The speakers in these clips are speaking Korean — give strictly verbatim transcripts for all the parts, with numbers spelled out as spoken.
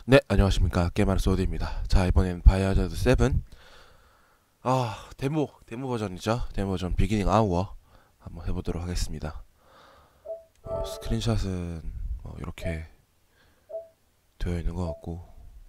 네, 안녕하십니까. 게임하는 소드입니다. 자, 이번엔 바이오하자드 칠. 아, 데모, 데모 버전이죠. 데모 버전 비기닝 아워 한번 해보도록 하겠습니다. 어, 스크린샷은 뭐 이렇게 되어 있는 것 같고,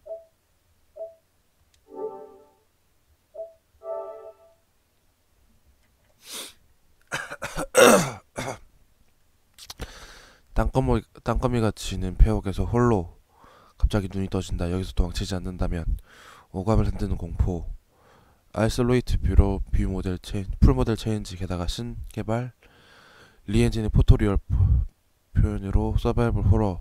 땅거미, 땅거미가 지는 폐옥에서 홀로 갑자기 눈이 떠진다. 여기서 도망치지 않는다면 오감을 흔드는 공포. 아이솔레이트 뷰로 뷰 모델 체인, 풀 모델 체인지 게다가 신개발 리엔진의 포토리얼 표현으로 서바이벌 호러의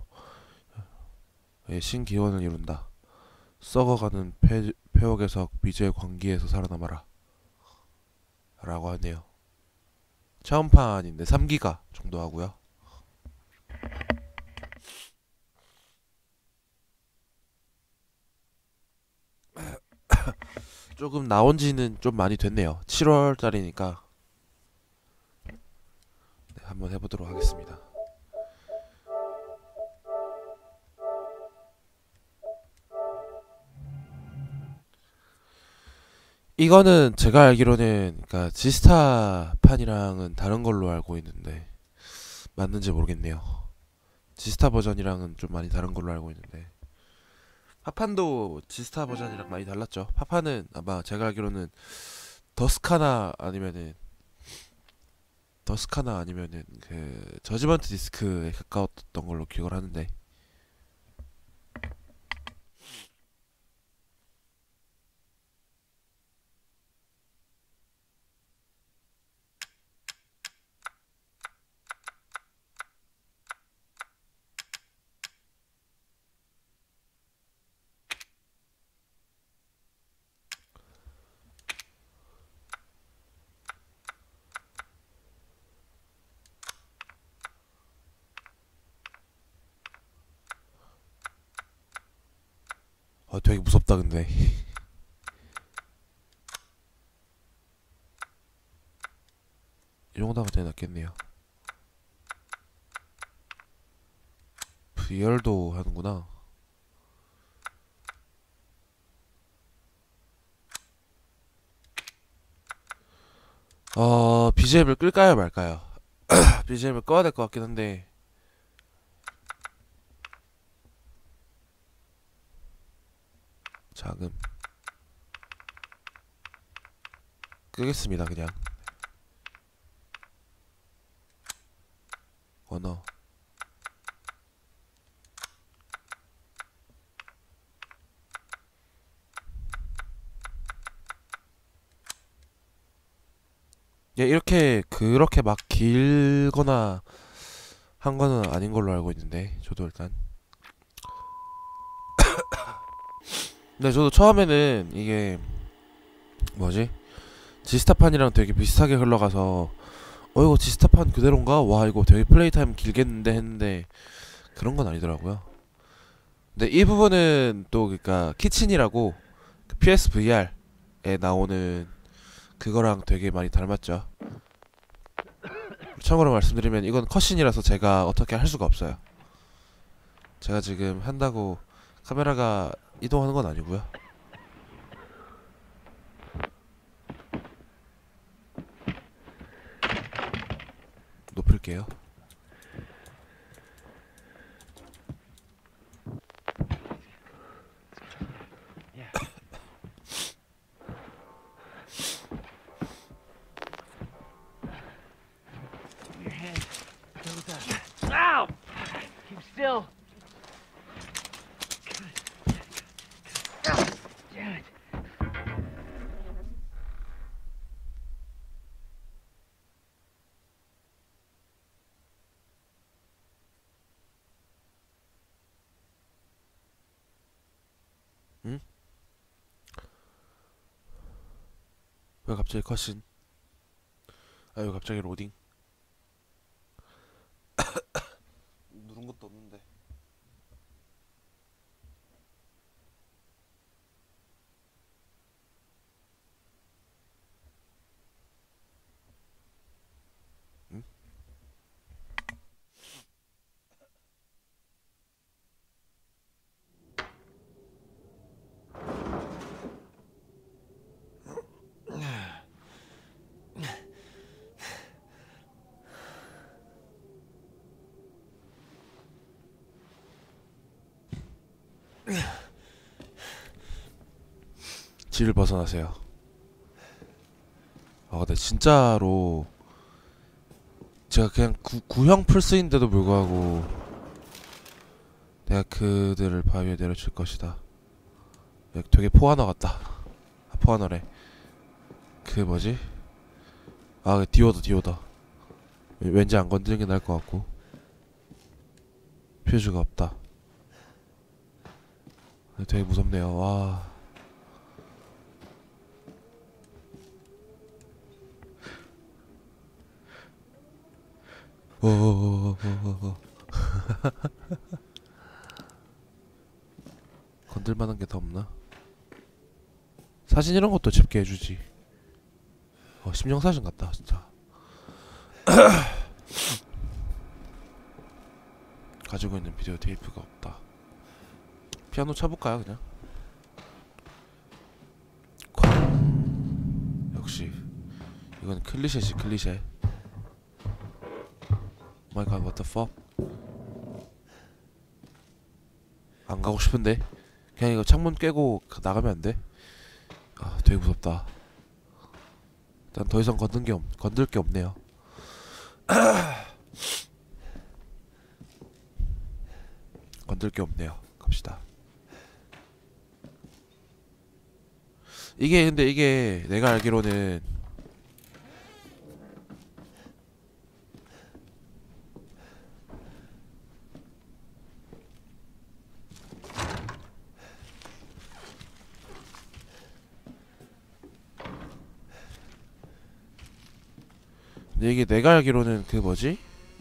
신기원을 이룬다. 썩어가는 폐, 폐옥에서 미제의 광기에서 살아남아라 라고 하네요. 처음판인데 삼 기가 정도 하고요. 조금 나온 지는 좀 많이 됐네요. 칠월달이니까 네, 한번 해보도록 하겠습니다. 이거는 제가 알기로는 그러니까 지스타 판이랑은 다른 걸로 알고 있는데 맞는지 모르겠네요. 지스타 버전이랑은 좀 많이 다른 걸로 알고 있는데 파판도 지스타 버전이랑 많이 달랐죠. 파판은 아마 제가 알기로는 더스카나 아니면은 더스카나 아니면은 그 저지먼트 디스크에 가까웠던 걸로 기억을 하는데 어 되게 무섭다 근데 이 정도가 되게 낫겠네요. 브이알도 하는구나. 어 비지엠을 끌까요 말까요? 비지엠을 꺼야 될 것 같긴 한데 자금 끄겠습니다 그냥. 언어 예, 이렇게 그렇게 막 길거나 한 거는 아닌 걸로 알고 있는데 저도 일단 근데 저도 처음에는 이게 뭐지 지스타판이랑 되게 비슷하게 흘러가서 어 이거 지스타판 그대로인가? 와 이거 되게 플레이 타임 길겠는데 했는데 그런 건 아니더라고요. 근데 이 부분은 또 그니까 키친이라고 그 피에스브이알에 나오는 그거랑 되게 많이 닮았죠. 참고로 말씀드리면 이건 컷신이라서 제가 어떻게 할 수가 없어요. 제가 지금 한다고 카메라가 이동하는 건 아니고요. 높일게요. Your hand goes up. Ow! Keep still. Damn it. 응? 왜 갑자기 컷신? 아 왜 갑자기 로딩? 누른 것도 없는데. 응? 질을 벗어나세요. 아 근데 진짜로 제가 그냥 구, 구형 플스인데도 불구하고 내가 그들을 바위에 내려칠 것이다. 되게 포아너 같다. 아, 포아너래. 그 뭐지? 아 디오더 디오더. 왠지 안 건드리는 게 나을 것 같고. 퓨즈가 없다. 되게 무섭네요. 와. 오오오오오오. 건들만한 게 더 없나? 사진 이런 것도 집게 해주지. 어, 심령사진 같다 진짜. 가지고 있는 비디오 테이프가 없다. 피아노 쳐볼까요 그냥? 쾅. 역시 이건 클리셰지 클리셰. 마이 갓 what the fuck. 안 가고 싶은데 그냥 이거 창문 깨고 나가면 안 돼? 아 되게 무섭다. 일단 더 이상 건들 게, 없, 건들 게 없네요. 건들 게 없네요. 갑시다. 이게 근데 이게 내가 알기로는 근데 이게 내가 알기로는 그 뭐지?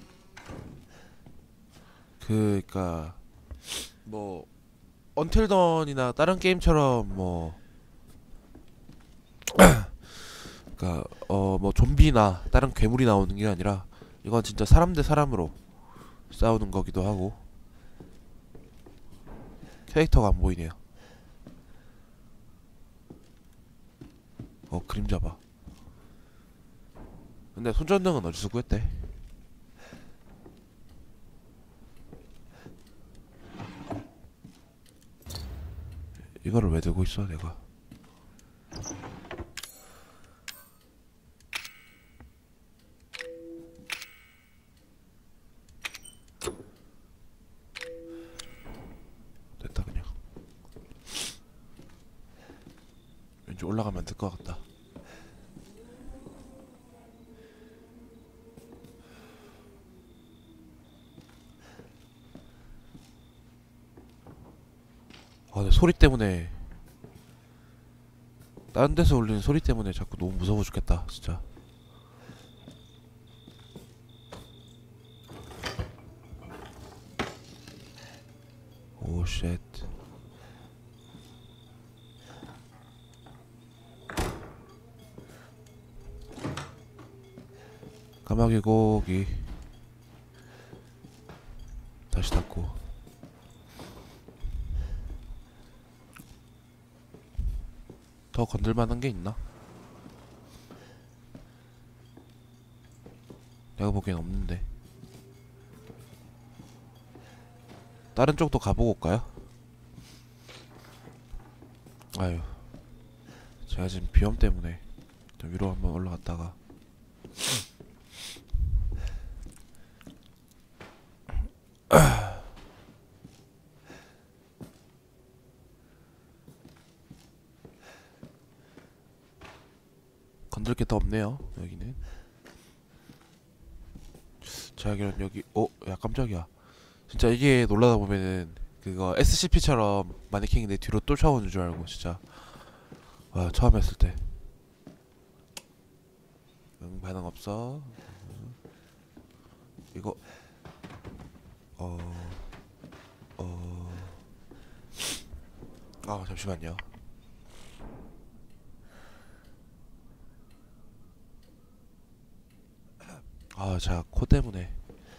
그 그니까 뭐 언틸 던이나 다른 게임처럼 뭐 그니까 어 뭐 좀비나 다른 괴물이 나오는 게 아니라 이건 진짜 사람 대 사람으로 싸우는 거기도 하고. 캐릭터가 안 보이네요. 어 그림자 봐. 근데 손전등은 어디서 구했대? 이거를 왜 들고 있어 내가? 됐다 그냥. 왠지 올라가면 안 될 것 같다. 아 근데 소리 때문에 다른 데서 울리는 소리 때문에 자꾸 너무 무서워 죽겠다 진짜. 오 쉣. 까마귀 고기 다시 닫고. 더 건들만한 게 있나? 내가 보기엔 없는데. 다른 쪽도 가보고 올까요? 아유 제가 지금 비염 때문에 좀 위로 한번 올라갔다가 건들 게 더 없네요 여기는. 제가 알기로는 여기 어? 야 깜짝이야. 진짜 이게 놀라다 보면은 그거 에스씨피처럼 마네킹이 내 뒤로 쫓아오는 줄 알고 진짜. 와 처음 했을 때. 응 반응 없어. 이거 어... 어... 아 잠시만요. 아 제가 코 때문에.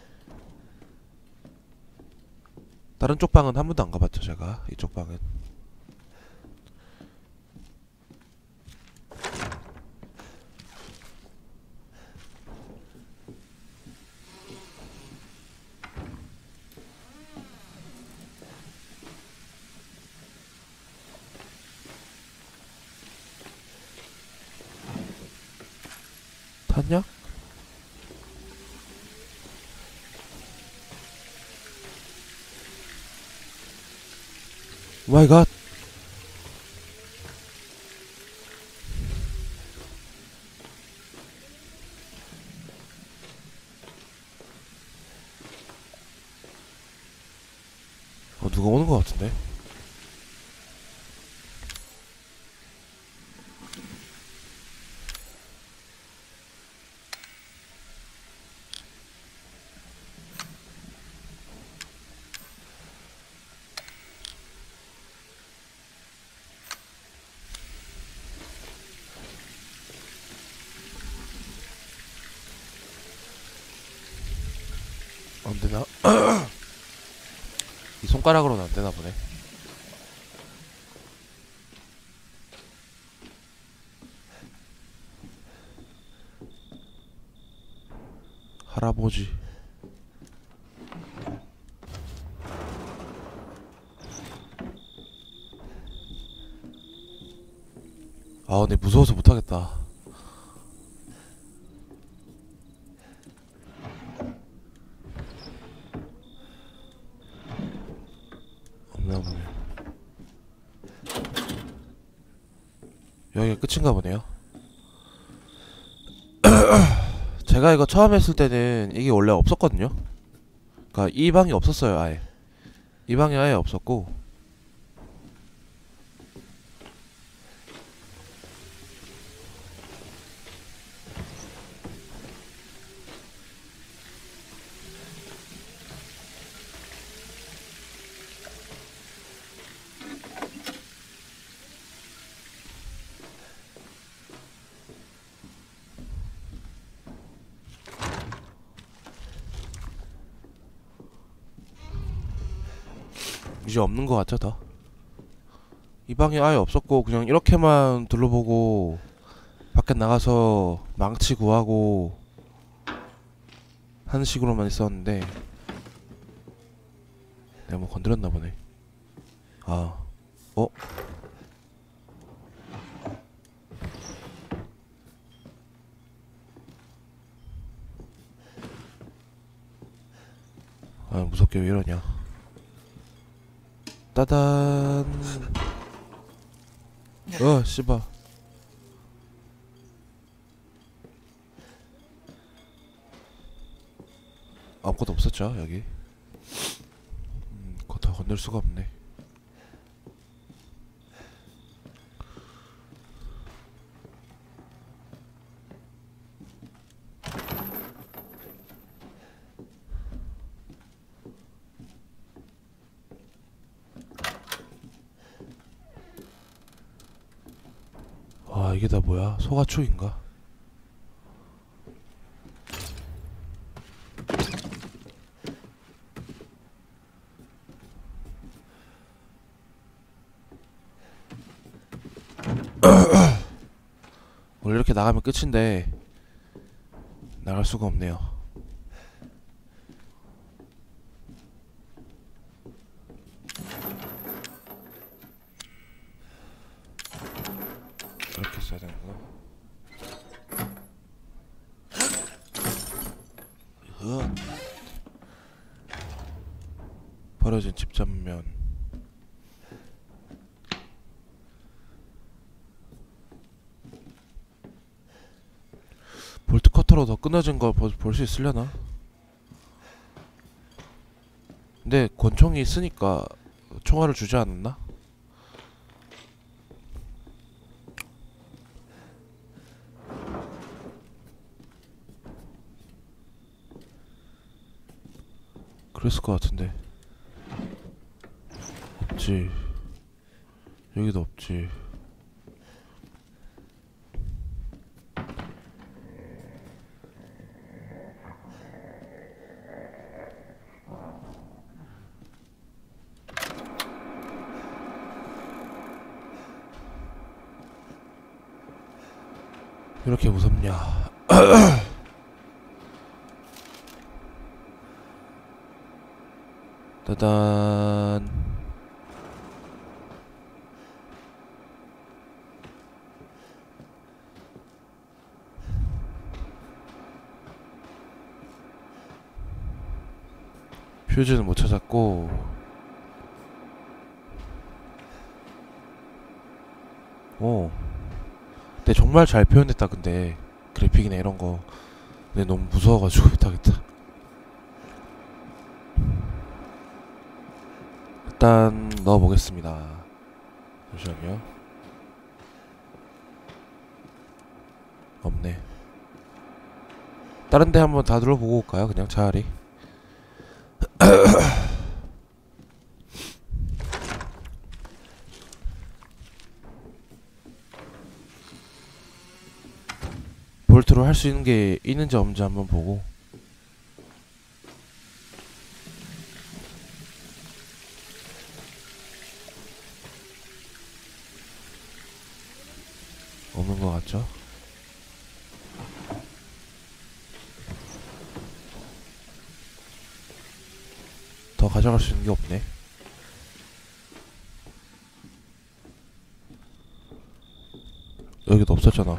다른 쪽 방은 한 번도 안 가봤죠 제가. 이쪽 방은 샀냐? 마이 갓. 어, 누가 오는 것 같은데? 안 되나? 이 손가락으로는 안 되나 보네. 할아버지. 아, 근데 무서워서 못하겠다. 없나 보네. 여기가 끝인가 보네요. 제가 이거 처음 했을 때는 이게 원래 없었거든요. 그니까 이 방이 없었어요. 아예 이 방이 아예 없었고, 이제 없는 것 같죠. 더 이 방이 아예 없었고, 그냥 이렇게만 둘러보고 밖에 나가서 망치 구하고 하는 식으로만 있었는데, 내가 뭐 건드렸나 보네. 아, 어? 아, 무섭게 왜 이러냐. 따단. 어, 씨발. 아무것도 없었죠, 여기. 음, 그거 다 건들 수가 없네. 아, 이게 다 뭐야? 소가축인가? 원래 이렇게 나가면 끝인데 나갈 수가 없네요. 이렇게 써야 되는 거. 으. 버려진 집 잡면. 볼트 커터로 더 끊어진 거 볼 수 있으려나? 근데 권총이 있으니까 총알을 주지 않았나? 그랬을 것 같은데. 없지. 여기도 없지. 이렇게 무섭냐. 따단. 퓨즈는 못 찾았고. 오. 근데 정말 잘 표현했다. 근데 그래픽이나 이런 거. 근데 너무 무서워가지고 못하겠다. 일단 넣어보겠습니다. 잠시만요. 없네. 다른 데 한번 다 둘러보고 올까요? 그냥 차라리. 볼트로 할 수 있는 게 있는지 없는지 한번 보고. 없는 것 같죠? 더 가져갈 수 있는 게 없네. 여기도 없었잖아.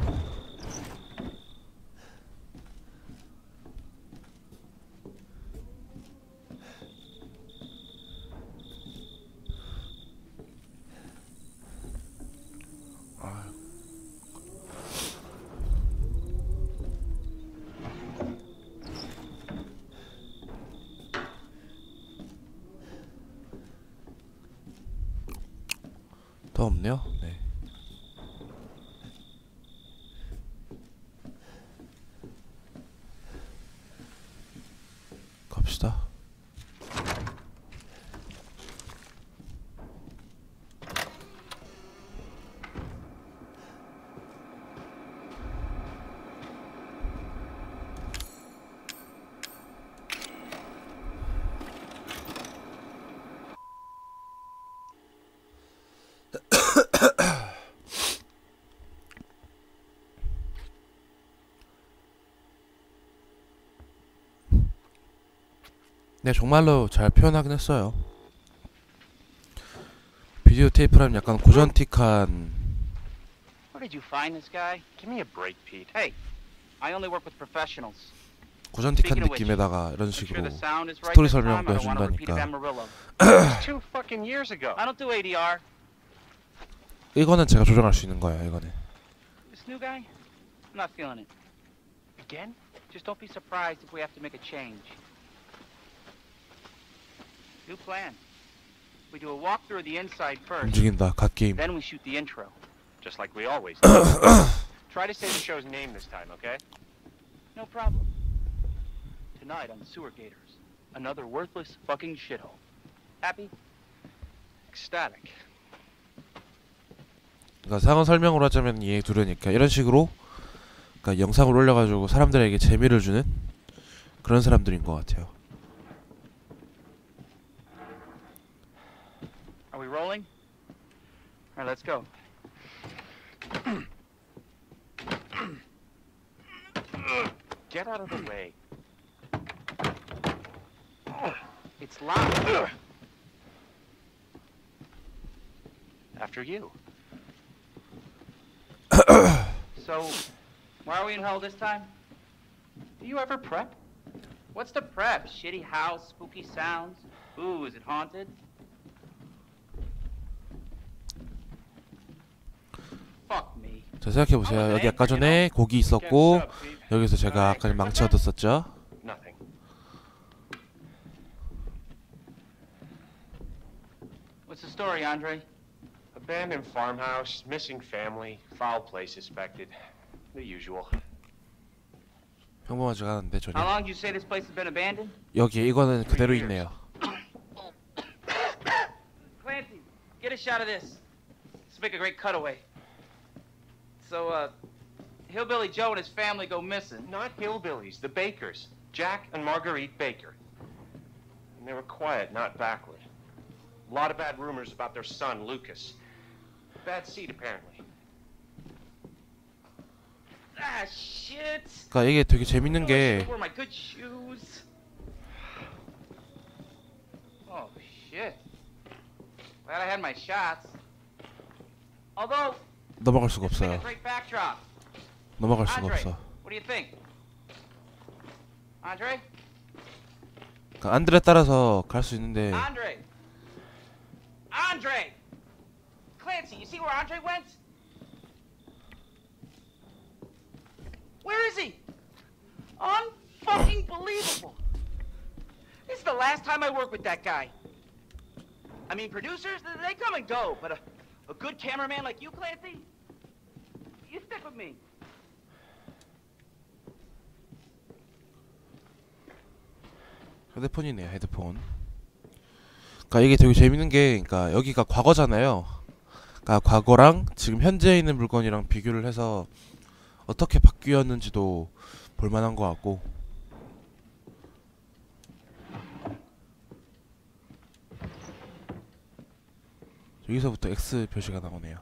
더 없네요. 네. 갑시다. 네, 정말로 잘 표현하긴 했어요. 비디오 테이프라면 약간 고전틱한. Where did you find this guy? Give me a break, Pete. Hey, I only work with professionals. 고전틱한 느낌에다가 이런 Make sure 식으로 the sound is right 스토리 this time. 설명도 I don't want a repeat of 해준다니까. Amarillo. It's two fucking years ago. I don't do A D R. 이거는 제가 조정할 수 있는 거예요. 이거는. This new guy? I'm not feeling it. Again? Just don't be surprised if we have to make a change. New plan. We do a walkthrough of the inside first. 움직인다. 갓게임. Then we shoot the intro. Just like we always do. Try to say the show's name this time, okay? No problem. Tonight on Sewer Gators, another worthless fucking shithole. Happy? Ecstatic. 그러니까 상황 설명으로 하자면 이해 두려니까 이런 식으로 그러니까 영상을 올려가지고 사람들에게 재미를 주는 그런 사람들인 것 같아요. Are we rolling? All right, let's go. Get out of the way. It's loud. After you. So, why are we in hell this time? Do you ever prep? What's the prep? Shitty house, spooky sounds? Ooh, is it haunted? Fuck me. 자, 생각해보세요. 여기 아까 전에 고기 있었고 What's up, Pete? 여기서 제가 아까 전에 망치 얻었었죠. Nothing. What's the story, Andre? Abandoned farmhouse, missing family, foul play suspected. The usual. 평범하지가 않은데 How 전혀. long did you say this place has been abandoned? 여기 이거는 그대로 있네요. Clancy, get a shot of this. Let's make a great cutaway. So, uh, Hillbilly Joe and his family go missing. Not hillbillies, the Bakers. Jack and Marguerite Baker. And they were quiet, not backward. A lot of bad rumors about their son, Lucas. Bad seed, apparently. Ah, shit. 그러니까 이게 되게 재밌는 I 게 should've worn my good shoes. Oh, shit. Glad I had my shots. Although, 넘어갈 수가 it's been a 없어요. great backdrop. 넘어갈 수가 Andre, 없어. what do you think? Andre? 그러니까 안드레 따라서 갈 수 있는데 Andre! Andre! Clancy, you see where Andre went? Where is he? Unfucking believable! This is the last time I work with that guy. I mean, producers, they come and go, but a, a good cameraman like you, Clancy, you stick with me. 헤드폰이네요, 헤드폰. 그러니까 이게 되게 재밌는 게, 그러니까 여기가 과거잖아요. 그러니까 과거랑 지금 현재에 있는 물건이랑 비교를 해서 어떻게 바뀌었는지도 볼만한 것 같고. 여기서부터 X 표시가 나오네요.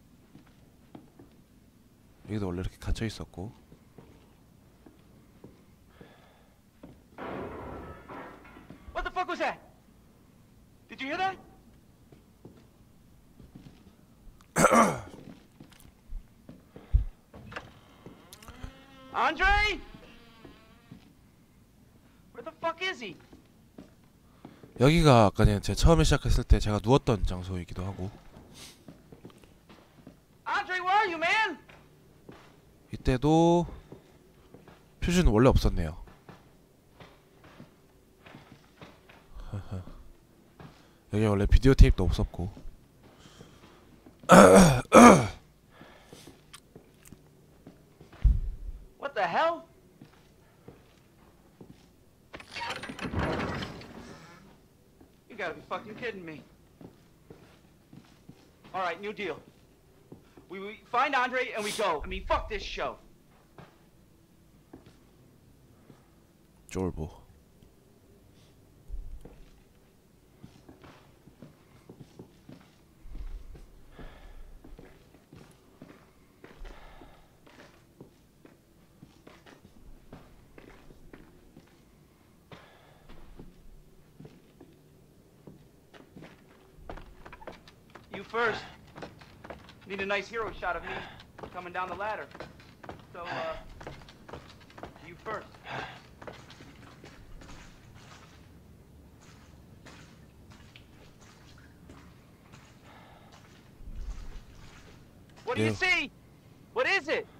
여기도 원래 이렇게 갇혀 있었고. What the fuck was that? Did you hear that? Andre? Where the fuck is he? 여기가 아까 전에 제가 처음에 시작했을 때 제가 누웠던 장소이기도 하고. Andre, where are you, man? 이때도 표시는 원래 없었네요. 여기 원래 비디오 테이프도 없었고. What the hell? You gotta be fucking kidding me. All right, new deal. We, we find Andre and we go. I mean, fuck this show. 쫄보. You first. Need a nice hero shot of me coming down the ladder. So, uh, you first. What do you Yeah. see? What is it?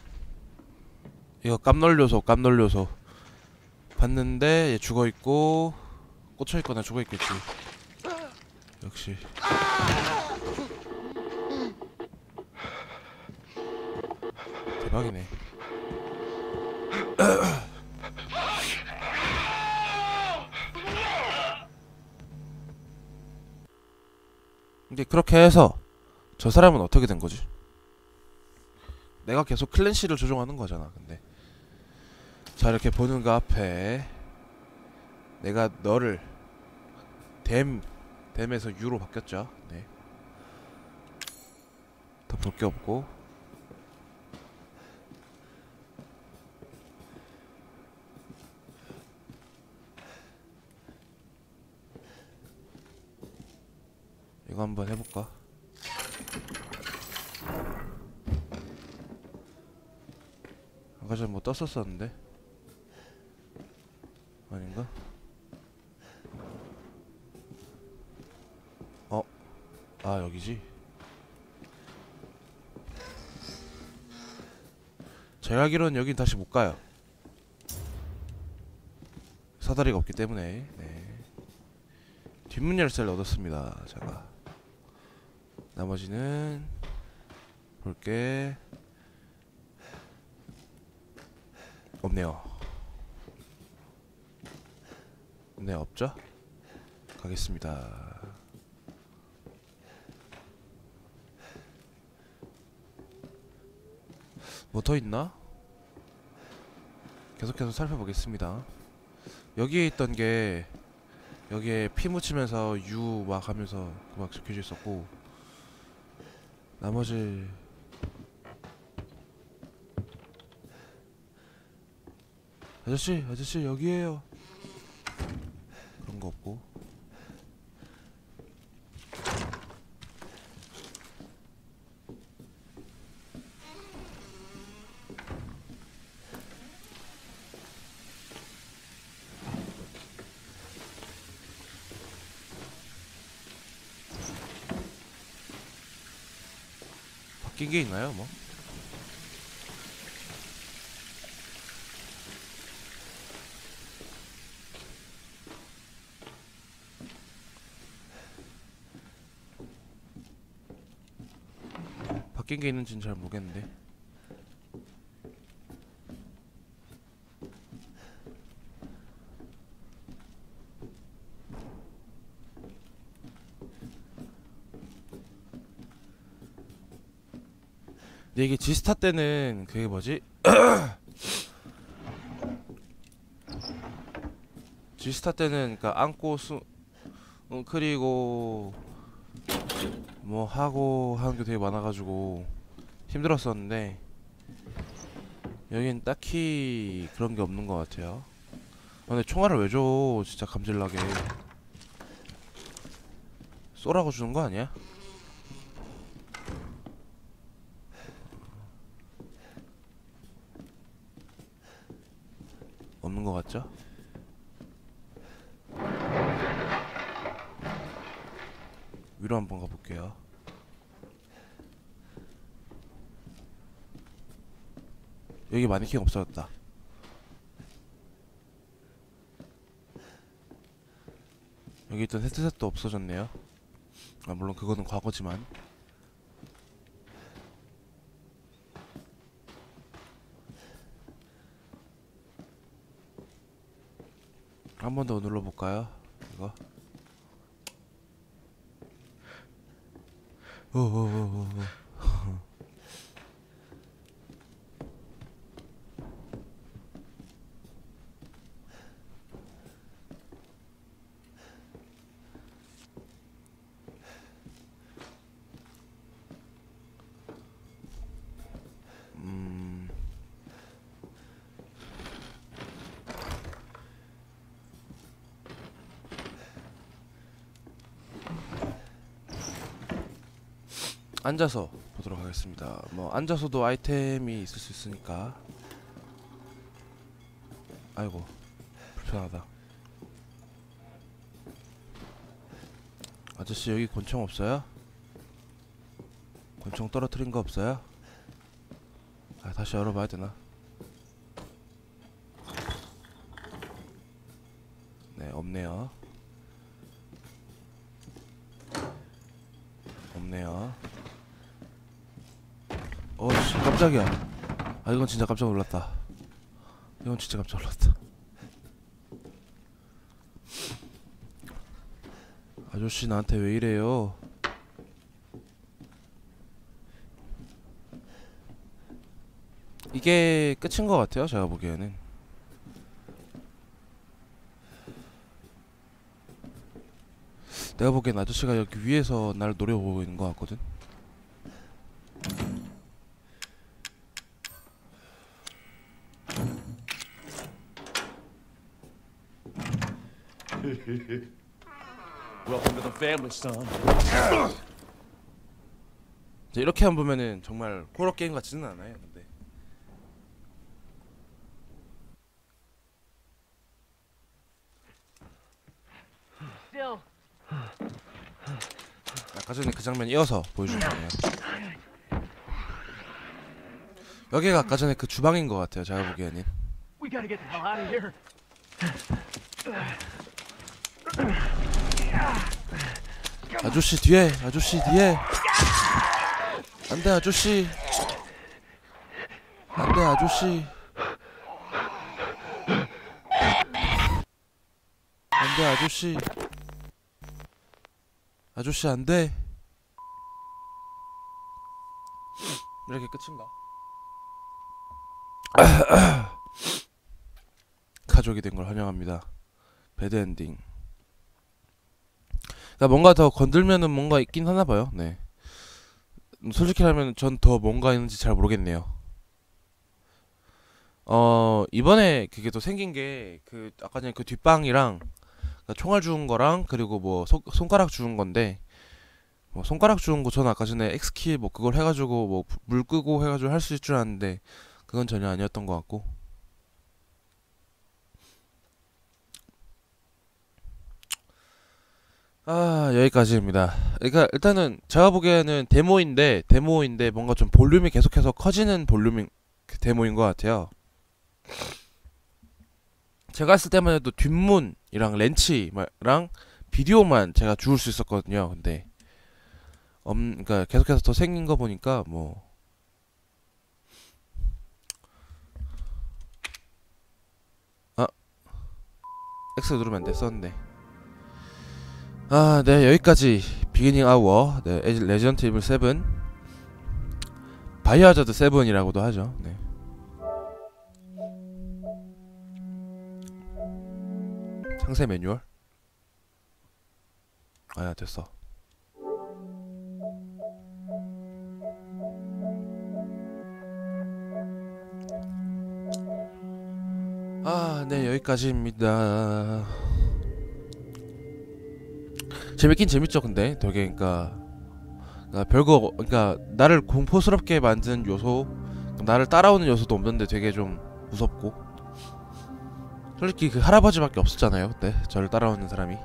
이거 깜놀 요소, 깜놀 요소. 봤는데 얘 죽어 있고 꽂혀 있거나 죽어 있겠지. 역시. 대박이네. 근데 그렇게 해서 저 사람은 어떻게 된 거지? 내가 계속 클랜시를 조종하는 거잖아. 근데 자, 이렇게 보는 거 앞에 내가 너를 댐 댐에서 유로 바뀌었죠. 네. 더 볼 게 없고. 이거 한번 해볼까? 아까 전에 뭐 떴었었는데? 아닌가? 어? 아, 여기지? 제가 알기로는 여긴 다시 못 가요. 사다리가 없기 때문에. 네. 뒷문 열쇠를 얻었습니다. 제가. 나머지는 볼게 없네요. 네, 없죠? 가겠습니다. 뭐 더 있나? 계속해서 살펴보겠습니다. 여기에 있던 게 여기에 피 묻히면서 유 막 하면서 막 적혀져 있었고, 나머지 아저씨 아저씨 여기에요. 그런 거 없고. 바뀐 게 있나요, 뭐? 바뀐 게 있는지는 잘 모르겠는데. 근데 이게 지스타 때는 그게 뭐지? 지스타 때는 그니까 안고 수 웅크리고 뭐 하고 하는 게 되게 많아가지고 힘들었었는데 여긴 딱히 그런 게 없는 것 같아요. 아, 근데 총알을 왜 줘? 진짜 감질나게. 쏘라고 주는 거 아니야? 없는 것 같죠? 위로 한번 가볼게요. 여기 마네킹 없어졌다. 여기 있던 헤드셋도 없어졌네요. 아 물론 그거는 과거지만. 한 번 더 눌러볼까요? 이거. 오오오오. 음. 앉아서 보도록 하겠습니다. 뭐 앉아서도 아이템이 있을 수 있으니까. 아이고 불편하다. 아저씨 여기 권총 없어요? 권총 떨어뜨린 거 없어요? 아 다시 열어봐야 되나? 네 없네요. 없네요. 어씨 깜짝이야. 아 이건 진짜 깜짝 놀랐다. 이건 진짜 깜짝 놀랐다. 아저씨 나한테 왜 이래요? 이게 끝인 것 같아요 제가 보기에는. 내가 보기엔 아저씨가 여기 위에서 날 노려보고 있는 것 같거든. Welcome to the family, son. 이제 이렇게만 보면은 정말 호러 게임 같지는 않아요. 근데 Still. 아까 전에 그 장면 이어서 보여준 거예요. 여기가 아까 전에 그 주방인 것 같아요 제가 보기에는. We gotta get the hell out of here. 아저씨 뒤에, 아저씨 뒤에. 안돼 아저씨. 안돼 아저씨. 안돼 아저씨. 아저씨 안돼. 이렇게 끝인가? 가족이 된 걸 환영합니다. 배드 엔딩. 그러니까 뭔가 더 건들면은 뭔가 있긴 하나 봐요. 네. 솔직히 하면 전 더 뭔가 있는지 잘 모르겠네요. 어 이번에 그게 또 생긴 게 그 아까 전에 그 뒷방이랑 그러니까 총알 주운 거랑 그리고 뭐 손, 손가락 주운 건데 뭐 손가락 주운 거 저는 아까 전에 X키 뭐 그걸 해가지고 뭐 물 끄고 해가지고 할 수 있을 줄 알았는데 그건 전혀 아니었던 것 같고. 아, 여기까지입니다. 그러니까 일단은 제가 보기에는 데모인데 데모인데 뭔가 좀 볼륨이 계속해서 커지는 볼륨인 그 데모인 것 같아요. 제가 했을 때만 해도 뒷문이랑 렌치랑 비디오만 제가 주울 수 있었거든요. 근데 음, 그러니까 계속해서 더 생긴 거 보니까 뭐 아, X 누르면 안 됐었는데. 아, 네, 여기까지 비기닝 아워, 네, 레지던트 이블 세븐, 바이오하자드 세븐이라고도 하죠. 네. 상세 매뉴얼. 아야, 됐어. 아, 네, 여기까지입니다. 재밌긴 재밌죠. 근데 되게 그니까 그러니까 별거, 그러니까 나를 공포스럽게 만드는 요소, 나를 따라오는 요소도 없는데 되게 좀 무섭고. 솔직히 그 할아버지밖에 없었잖아요 그때 저를 따라오는 사람이.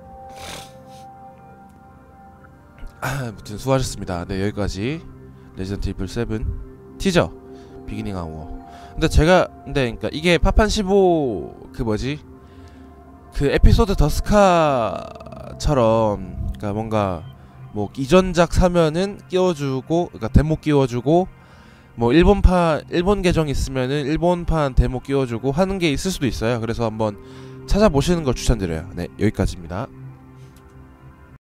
아, 아무튼 수고하셨습니다. 네, 여기까지 레지던트 이블 세븐 티저 비기닝 아워. 근데 제가 근데 그러니까 이게 파판 십오 그 뭐지 그 에피소드 더스카처럼, 그러니까 뭔가 뭐 이전작 사면은 끼워주고, 그러니까 데모 끼워주고, 뭐 일본판 일본 계정 있으면은 일본판 데모 끼워주고 하는 게 있을 수도 있어요. 그래서 한번 찾아보시는 걸 추천드려요. 네, 여기까지입니다.